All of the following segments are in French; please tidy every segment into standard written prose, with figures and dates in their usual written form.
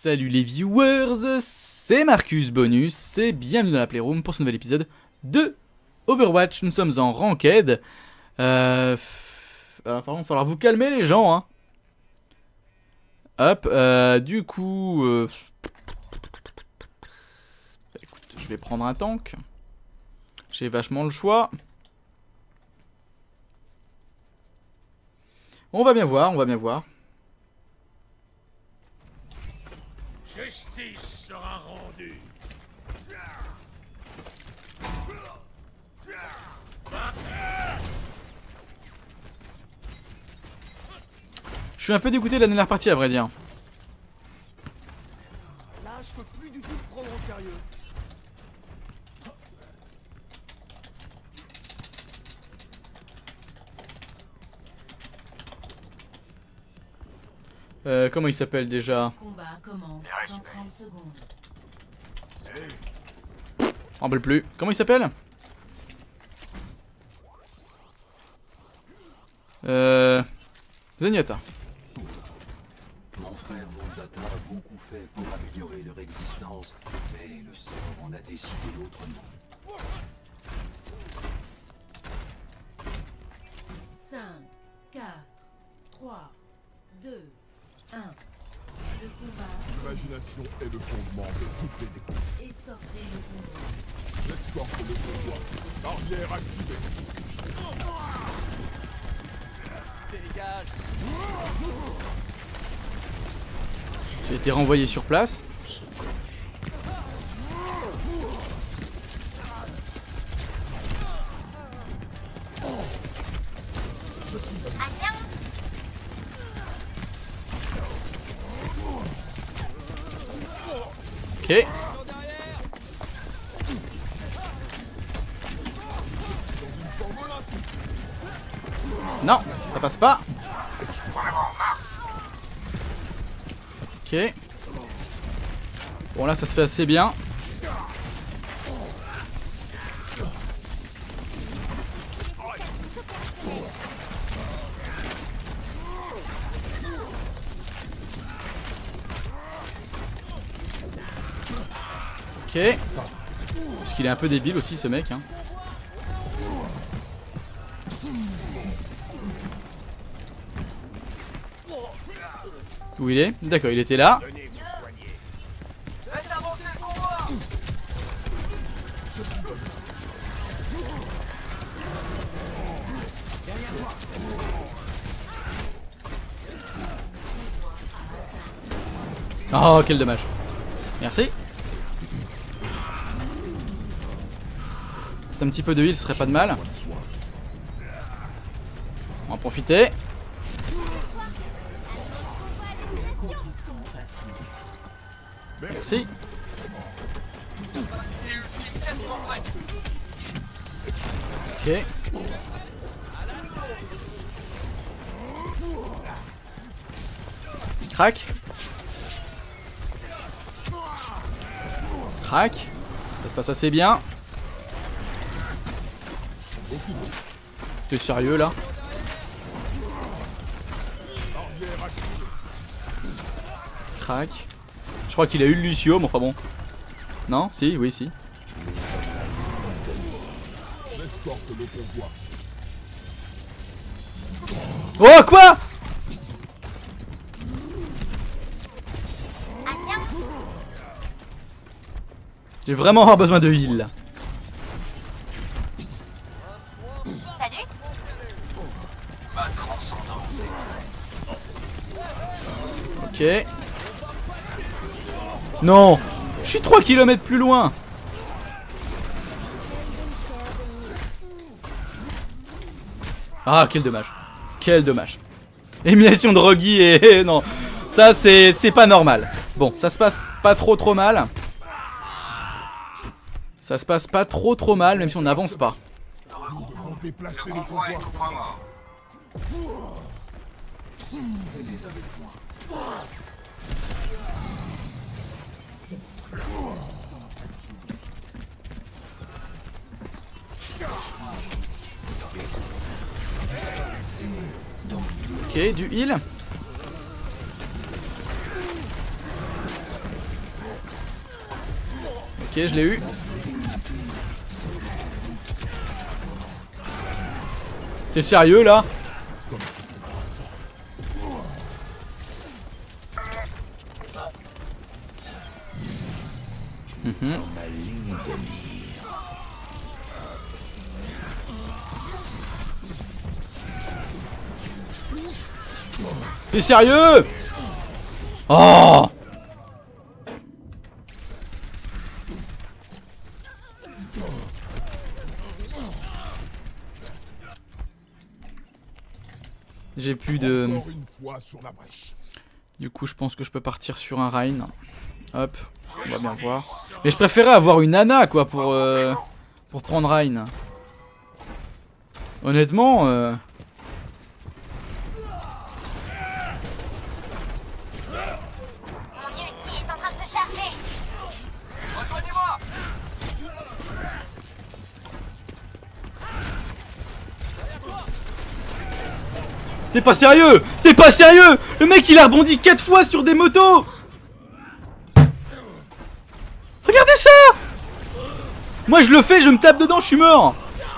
Salut les viewers, c'est Marcus Bonus et bienvenue dans la Playroom pour ce nouvel épisode de Overwatch. Nous sommes en Ranked. Alors par contre, il va falloir vous calmer les gens, hein. Hop, du coup... écoute, je vais prendre un tank. J'ai vachement le choix. On va bien voir, on va bien voir. Justice sera rendue. Je suis un peu dégoûté de la dernière partie à vrai dire. Là, je peux plus du tout te prendre au sérieux. Comment il s'appelle déjà? Combat commence dans 30 secondes. Je m'en rappelle plus. Comment il s'appelle? Zenyatta. Mon frère Mondata a beaucoup fait pour améliorer leur existence, mais le sort en a décidé autrement. 5, 4, 3, 2, 1. Le combat. L'imagination est le fondement de toutes les découvertes. Escortez le combat. J'escorte le convoi. Barrière activée. Dégage. J'ai été renvoyé sur place. Ok. Non, ça passe pas. Ok. Bon là ça se fait assez bien. Ok. Parce qu'il est un peu débile aussi ce mec, hein. Où il est? D'accord, il était là. Faites avancer le convoi. Oh, quel dommage. Merci. Un petit peu de heal, ce serait pas de mal. On va en profiter. Merci. Ok. Crac. Crac. Ça se passe assez bien. T'es sérieux là? Crac. Je crois qu'il a eu le Lucio, mais enfin bon. Non? Si, oui, si. J'escorte le convoi. Oh, quoi? J'ai vraiment avoir besoin de heal là. Ok. Non, je suis 3 km plus loin. Ah, quel dommage. Quel dommage. Élimination de Rogi et... non, ça c'est pas normal. Bon, ça se passe pas trop mal. Ça se passe pas trop mal, même si on n'avance pas. Nous devons déplacer le convoi. Ok, du heal. Ok, je l'ai eu. T'es sérieux là? T'es sérieux? Oh! J'ai plus de... Encore une fois sur la brèche. Du coup, je pense que je peux partir sur un Rein. Hop, on va bien voir. Mais je préférais avoir une Ana, quoi, pour prendre Rein. Honnêtement... Mon ulti est en train de se charger. Rejoignez-moi. T'es pas sérieux? T'es pas sérieux? Le mec il a rebondi 4 fois sur des motos. Regardez ça. Moi je le fais, je me tape dedans, je suis mort.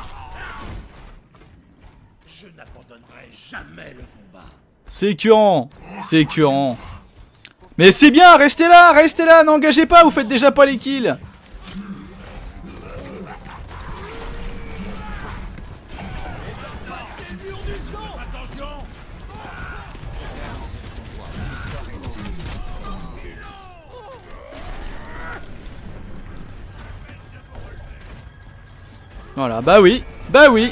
Je n'abandonnerai jamais le combat. C'est écœurant. C'est écœurant. Mais c'est bien, restez là, n'engagez pas, vous faites déjà pas les kills. Voilà, bah oui, bah oui.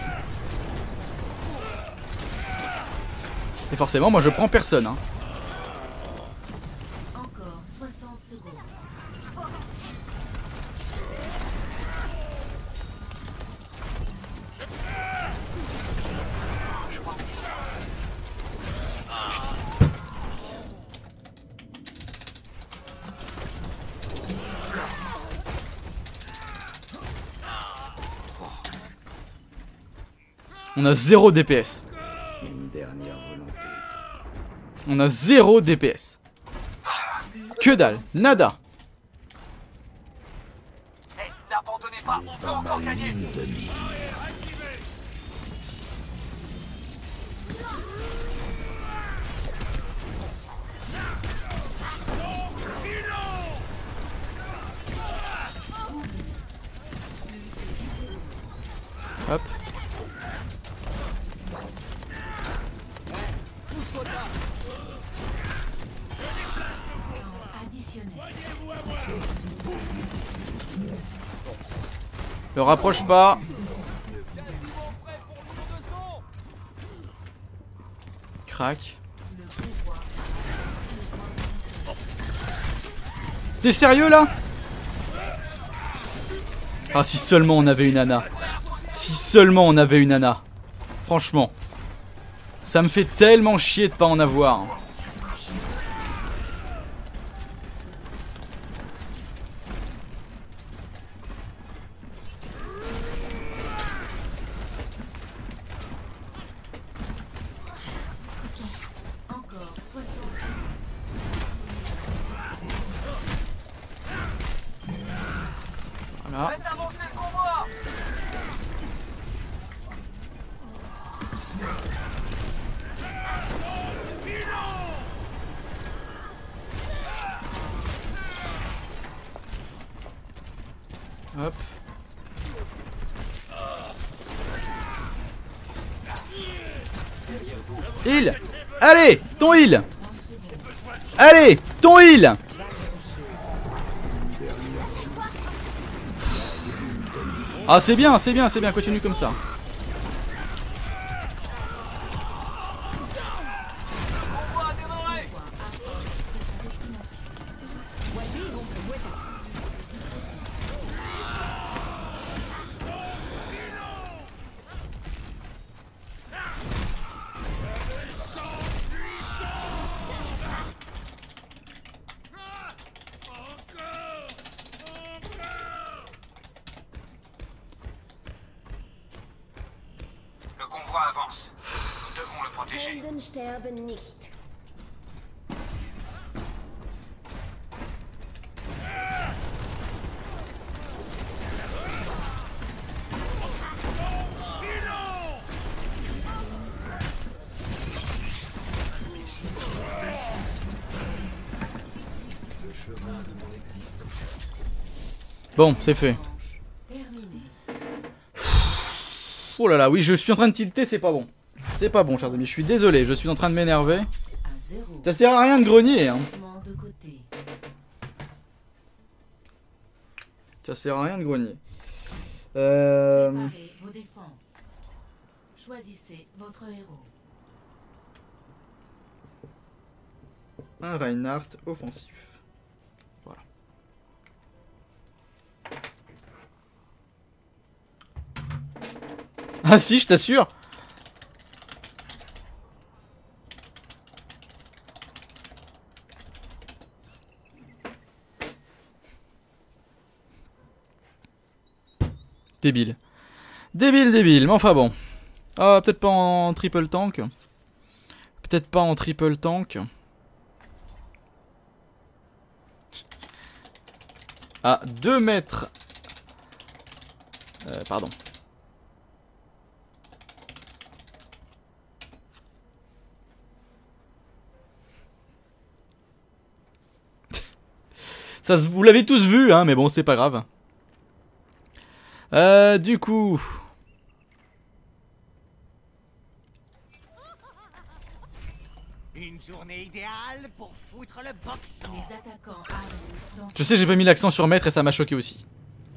Et forcément, moi je prends personne. Hein. Encore 60 secondes. On a 0 DPS. Une dernière volonté. On a 0 DPS. Que dalle, nada. Hey, n'abandonnez pas, on peut encore gagner. Hop. Additionnel. Ne rapproche pas. Crac. T'es sérieux là? Ah si seulement on avait une Ana. Si seulement on avait une Ana. Franchement. Ça me fait tellement chier de pas en avoir. Encore 60 Voilà. Faites avancer le convoi. Hop. Heal. Allez, ton heal. Allez, ton heal. Ah c'est bien, continue comme ça. Convoi a démarré. Le convoi avance. Nous devons le protéger. Helden sterben nicht. Bon, c'est fait. Terminé. Oh là là, oui, je suis en train de tilter, c'est pas bon. C'est pas bon, chers amis, je suis désolé, je suis en train de m'énerver. À 0. Ça sert à rien de grogner, hein. Mouvement de côté. Ça sert à rien de grogner. Préparez vos défenses. Choisissez votre héros. Un Reinhardt offensif. Voilà. Ah si, je t'assure. Débile. Débile, débile, mais enfin bon. Ah, peut-être pas en triple tank. Peut-être pas en triple tank. À 2 mètres. Pardon. Ça, vous l'avez tous vu, hein, mais bon, c'est pas grave. Du coup... Une journée idéale pour foutre le boxon. Les attaquants arrivent dans Je sais, j'ai pas mis l'accent sur maître et ça m'a choqué aussi.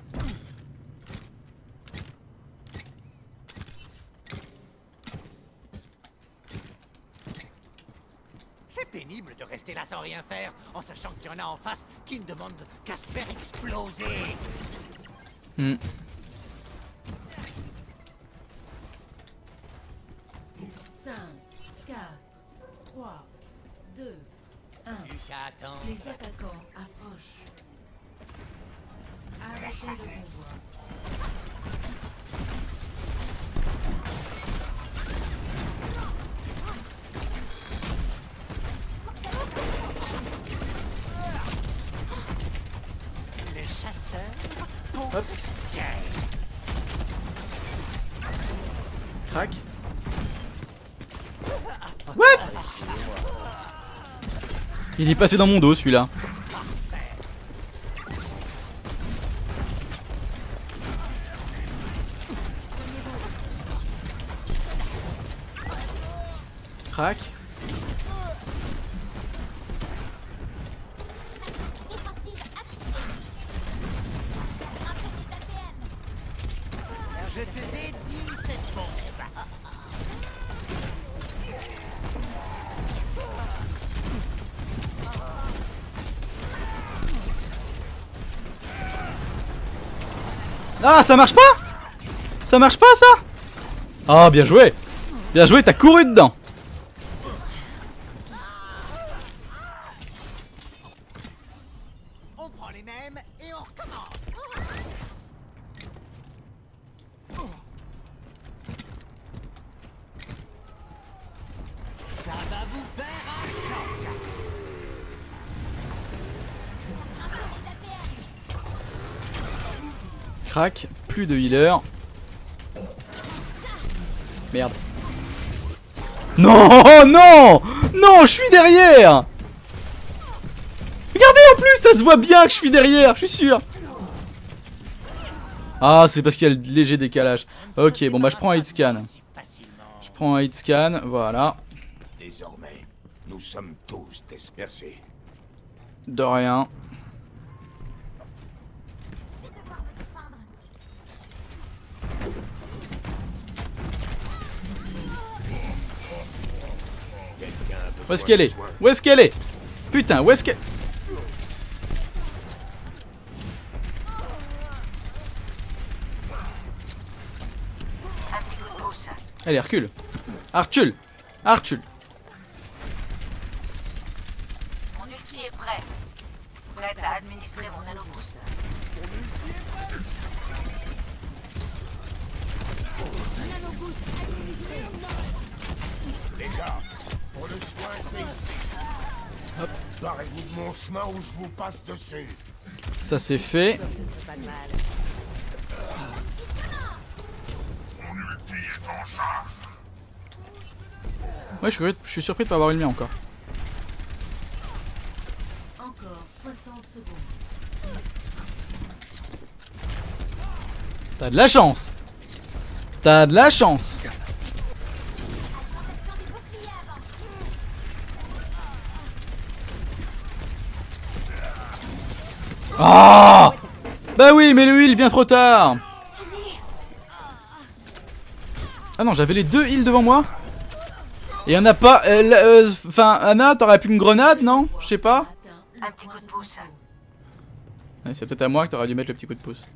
C'est pénible de rester là sans rien faire, en sachant qu'il y en a en face qui ne demandent qu'à se faire exploser. Hmm. cinq, 4, 3, 2, 1. J'attends. Les attaquants approchent. Arrêtez le convoi. Les chasseurs Hop. Crac. What? Il est passé dans mon dos celui-là. Crac. Je te dédie cette bombe. Ah, ça marche pas? Ça marche pas ça? Ah, bien joué. Bien joué, t'as couru dedans. On prend les mêmes et on recommence. Ça va vous faire un choc. Crac, plus de healer. Merde. Non, non, non, je suis derrière. Regardez en plus, ça se voit bien que je suis derrière, je suis sûr. Ah, c'est parce qu'il y a le léger décalage. Ok, bon bah je prends un hit scan. Je prends un hit scan, voilà. Désormais, nous sommes tous dispersés. De rien. Où est-ce qu'elle est? Où est-ce qu'elle est? Putain, où est-ce qu'elle... Allez, recule. Archul. Archul. Mon ulti est prêt. Prête à administrer mon nanoboost. Les gars, pour le soin, c'est ici. Hop. Barrez-vous de mon chemin ou je vous passe dessus. Ça c'est fait. Ouais, je suis surpris de pas avoir une main encore. Encore 60 secondes. T'as de la chance. T'as de la chance. Ah, bah oui, mais le heal vient trop tard. Ah non, j'avais les deux heals devant moi. Et y'en a pas. Enfin, Anna, t'aurais pu une grenade, non? Je sais pas. Un petit coup de pouce. Ouais, c'est peut-être à moi que t'aurais dû mettre le petit coup de pouce.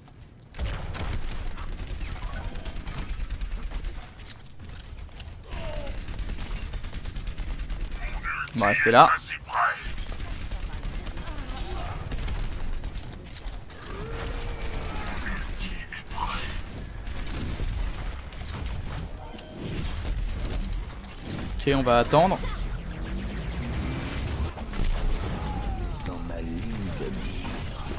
On va rester là. Ok, on va attendre. Dans ma ligne de mire.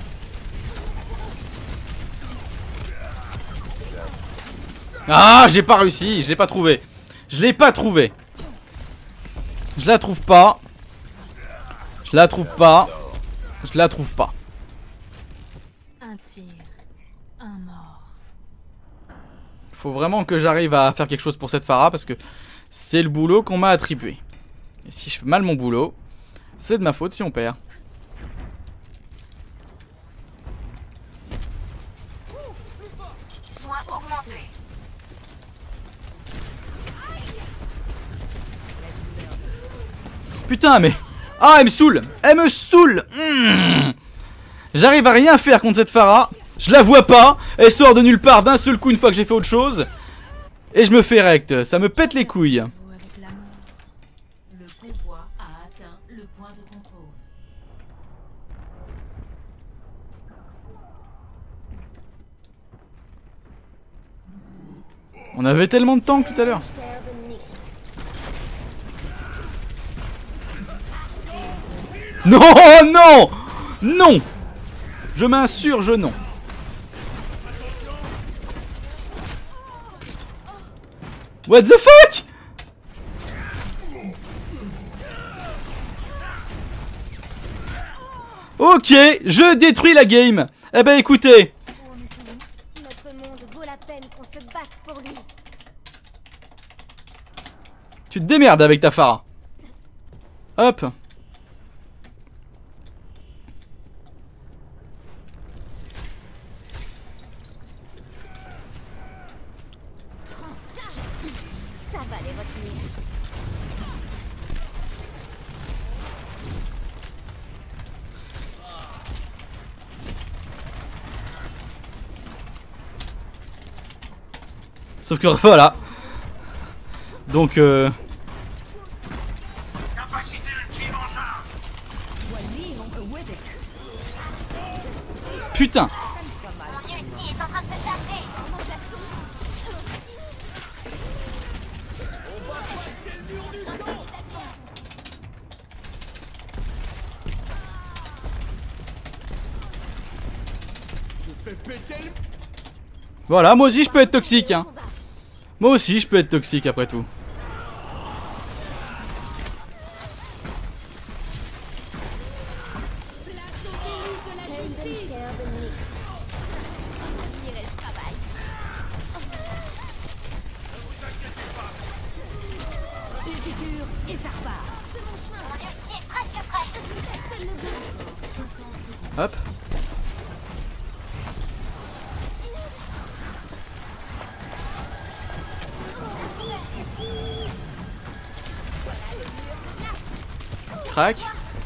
Ah, j'ai pas réussi, je l'ai pas trouvé. Je l'ai pas trouvé. Je la trouve pas. Je la trouve pas. Je la trouve pas. Un tir, un mort. Faut vraiment que j'arrive à faire quelque chose pour cette Pharah parce que c'est le boulot qu'on m'a attribué. Et si je fais mal mon boulot, c'est de ma faute si on perd. Soin augmenté. Putain, mais... Ah, elle me saoule. Elle me saoule. J'arrive à rien faire contre cette Pharah. Je la vois pas. Elle sort de nulle part d'un seul coup une fois que j'ai fait autre chose. Et je me fais rect. Ça me pète les couilles. Avec la mort. Le convoi a atteint le point de contrôle. On avait tellement de temps tout à l'heure. Non, non, non. Je m'insurge, non. What the fuck? Ok, je détruis la game. Eh ben écoutez. Notre monde vaut la peine qu'on se batte pour lui. Tu te démerdes avec ta Pharah. Hop. Prends ça. Ça va les retenir. Sauf que voilà. Donc Capacité ultime en charge. putain. Mon ulti est en train de se charger. Je fais péter le... Voilà, moi aussi je peux être toxique hein. Moi aussi je peux être toxique après tout. Et ça repart. Mon ulti est presque prêt. Personne ne bouge. Hop. Crac.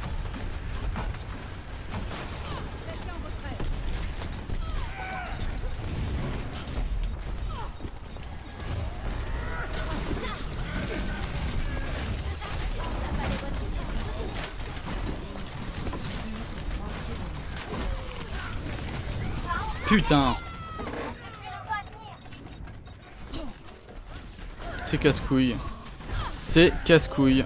Putain. C'est casse-couille. C'est casse-couille.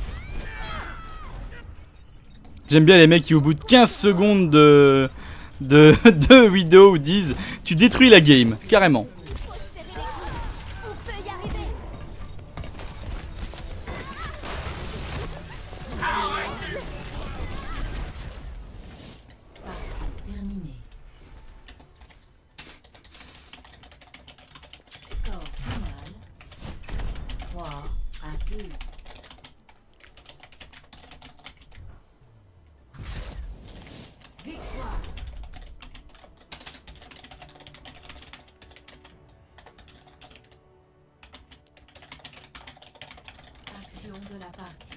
J'aime bien les mecs qui au bout de 15 secondes de vidéo disent tu détruis la game, carrément. Faut serrer les coudes. On peut y arriver. Partie terminée. 2. Victoire. Action de la partie.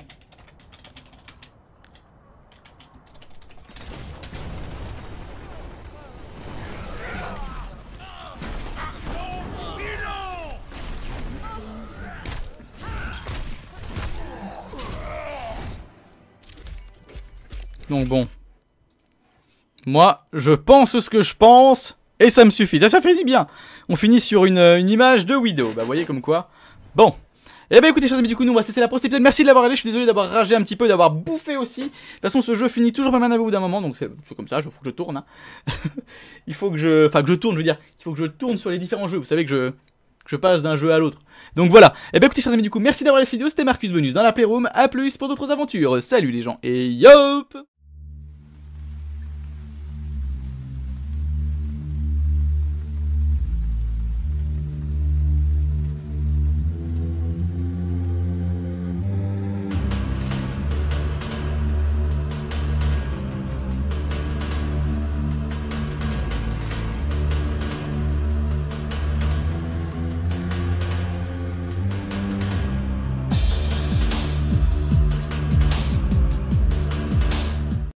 Donc bon. Moi, je pense ce que je pense, et ça me suffit. Ça finit bien. On finit sur une image de Widow. Bah, vous voyez comme quoi. Bon. Eh ben écoutez, chers amis, du coup, nous on va cesser là pour cet épisode. Merci de l'avoir regardé. Je suis désolé d'avoir ragé un petit peu, d'avoir bouffé aussi. De toute façon, ce jeu finit toujours pas mal au bout d'un moment, donc c'est comme ça. Il faut que je tourne. Hein. Il faut que je. Enfin, que je tourne, je veux dire. Il faut que je tourne sur les différents jeux. Vous savez que je passe d'un jeu à l'autre. Donc voilà. Eh ben écoutez, chers amis, du coup, merci d'avoir regardé cette vidéo. C'était Marcus Bonus dans la Playroom. A plus pour d'autres aventures. Salut les gens, et yop!